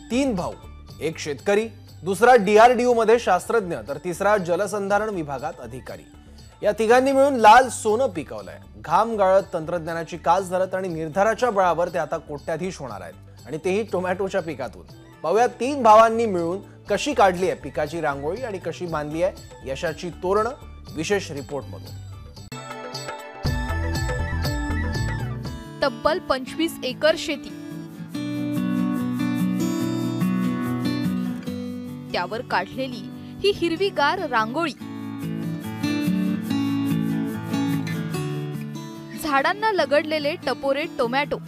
तीन भाऊ, एक शेतकरी, दुसरा DRDO मध्ये शास्त्रज्ञ तर तिसरा जलसंधारण विभागात अधिकारी। या तिघांनी मिळून लाल सोनं पिकवलंय। घाम गाळत तंत्रज्ञानाची कास धरत आणि निर्धाराच्या बळावर ते आता कोट्याधीश होणार आहेत आणि तेही टोमॅटोच्या पिकातून। पाहूया तीन भावांनी मिळून कशी काढली आहे पिकाची रांगोळी आणि कशी बांधली आहे यशाची तोरणं, विशेष रिपोर्टमधून। तब्बल 25 एकर शेती, त्यावर काढलेली ही हिरवीगार रांगोळी, झाडांना लगडलेले टपोरे टोमॅटो,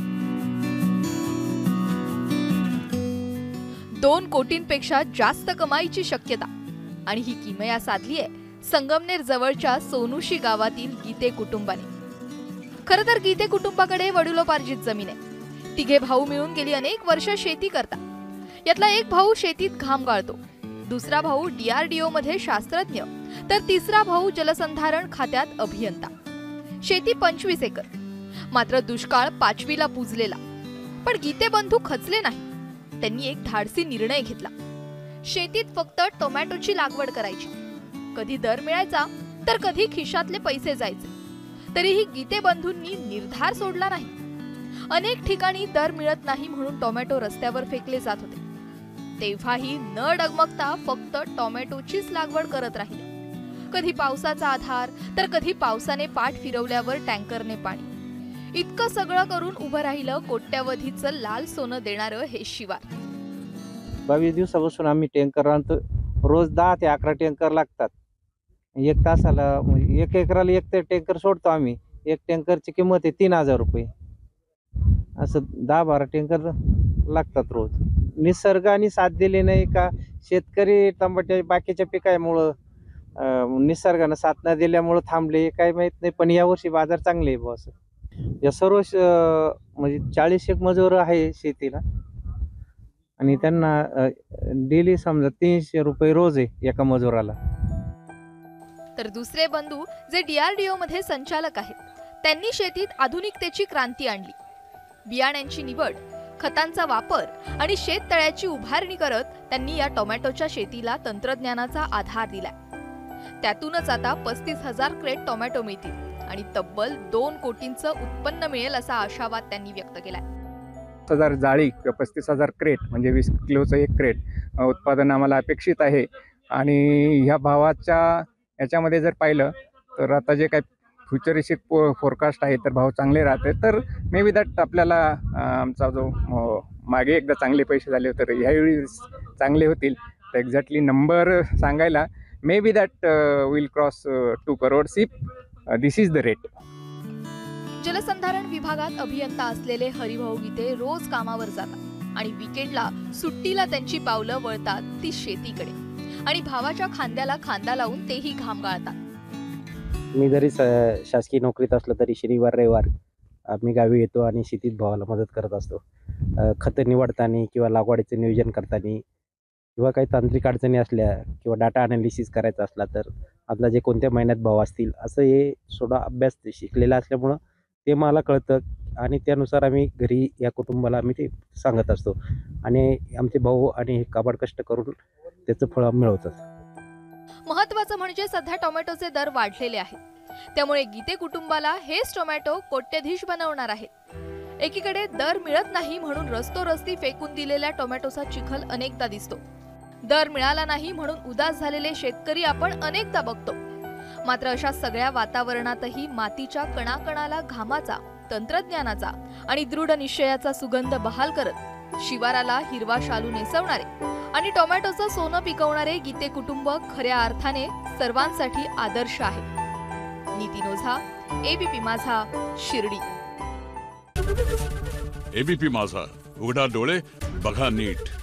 2 कोटींपेक्षा जास्त कमाईची शक्यता आणि ही किमया साधली आहे संगमनेर जवळच्या सोनुशी गावातील गीते कुटुंबाने। खरं तर गीते कुटुंबाकडे वडिलोपार्जित जमीन आहे। तिघे भाऊ मिळून गेली अनेक वर्ष शेती करतात। यातला एक भाऊ शेतीत घाम गाळतो, दुसरा भाऊ DRDO मध्ये शास्त्रज्ञ तर तिसरा भाऊ जलसंधारण खात्यात अभियंता। शेती 25 एकर, मात्र दुष्काळ 5वीला पुजलेला। पण गीते बंधू खचले नाही। त्यांनी एक धाडसी निर्णय घेतला। शेतीत फक्त टोमॅटोची लागवड करायची। कधी दर मिळायचा तर कधी खिशातले पैसे जायचे। तरीही गीते बंधूंनी निर्धार सोडला नाही। अनेक ठिकाणी दर मिळत नाही म्हणून टोमॅटो रस्त्यावर फेकले जात होते। तेव्हाही न डगमगता फक्त टोमॅटोचीच लागवड करत राहिले। कधी पावसाचा आधार तर कधी पावसाने पाठ फिरवल्यावर टँकरने पाणी। इतकं सगळं करून उभं राहिलं कोट्यावधीचं लाल सोनं देणारं हे शिवार। 22 दिवसापासून आम्ही टँकर आणतो। रोज 10 ते 11 टँकर लागतात। एक तासाला म्हणजे 1 एकराला एक टँकर सोडतो आम्ही। एक टँकरची किंमत आहे 3000 रुपये। असं 10-12 टँकर लागतात रोज। निसर्गाने साथ दिली नाही का शेतकरी टमाट्या बाकीच्या पिकामुळं निसर्गाने साथ न दिल्यामुळं थांबले काय माहित नाही, पण यावर्षी बाजार चांगले आहे बॉस। या सर्व म्हणजे 40 एक मजूर आहे शेतीला आणि त्यांना डेली समजा 300 रुपये रोज आहे एका मजुराला। तर दुसरे बंधू जे DRDO मध्ये संचालक आहेत त्यांनी शेतीत आधुनिकतेची क्रांती आणली। बियाण्यांची निवड, खतांचा वापर आणि शेततळ्याची उभारणी करत त्यांनी या टोमॅटोच्या शेतीला तंत्रज्ञानाचा आधार दिला। त्यातूनच आता 35,000 क्रेट टोमॅटो मिळतील आणि तब्बल 2 कोटींचं उत्पन्न मिळेल असा आशावाद त्यांनी व्यक्त केलाय। 1000 जाळी 35,000 क्रेट म्हणजे 20 किलोचं एक क्रेट उत्पादन आम्हाला अपेक्षित आहे। आणि ह्या भावाच्या याच्यामध्ये जर पाहिलं तर आता जे काही फ्युचरिस्टिक फोरकास्ट आहे तर भाव चांगले राहते। तर मे बी दॅट आपल्याला आमचा जो मागे एकदा चांगले पैसे झाले होते तर ह्यावेळी चांगले होतील। तर एक्झॅक्टली नंबर सांगायला may be that will cross 2 crores if this is the rate. जलसंधारण विभागात अभियंता असलेले हरिभाऊ गीते रोज कामावर जातात आणि वीकेंडला सुट्टीला त्यांची पावलं वळतात ती शेतीकडे आणि भावाच्या खांद्याला खांदा लावून तेही घाम गाळतात। मी जरी शासकीय नोकरीत असलो तरी शनिवार रविवार मी गावी येतो आणि शेतीत भावाला मदत करत असतो। खतं निवडताना किंवा लागवडीचं नियोजन करताना किंवा काही तांत्रिक अडचणी असल्या किंवा डाटा अनालिसिस करायचा असला तर अंदाजे कोणत्या महिन्यात भाव असतील असं हे थोडा अभ्यास शिकलेला असल्यामुळं ते मला कळतं आणि त्यानुसार आम्ही घरी या कुटुंबाला आम्ही ते सांगत असतो आणि आमचे भाऊ आणि हे काबाड कष्ट करून त्याचं फळ मिळवतात। महत्त्वाचं म्हणजे सध्या टोमॅटोचे दर वाढलेले आहेत, त्यामुळे गीते कुटुंबाला हेच टोमॅटो कोट्याधीश बनवणार आहेत। एकीकडे दर मिळत नाही म्हणून रस्तोरस्ती फेकून दिलेल्या टोमॅटोचा चिखल अनेकदा दिसतो। दर मिळाला नाही म्हणून उदास झालेले शेतकरी आपण अनेकदा बघतो। मात्र अशा सगळ्या वातावरणातही मातीच्या कणाकणाला घामाचा, तंत्रज्ञानाचा आणि दृढ निश्चयाचा सुगंध बहाल करत शिवाराला हिरवा शालू नेसवणारे आणि टोमॅटोचं सोनं पिकवणारे गीते कुटुंब खऱ्या अर्थाने सर्वांसाठी आदर्श आहे। नितीन ओझा, ABP माझा, शिर्डी। ABP माझा, उघडा डोळे बघा नीट।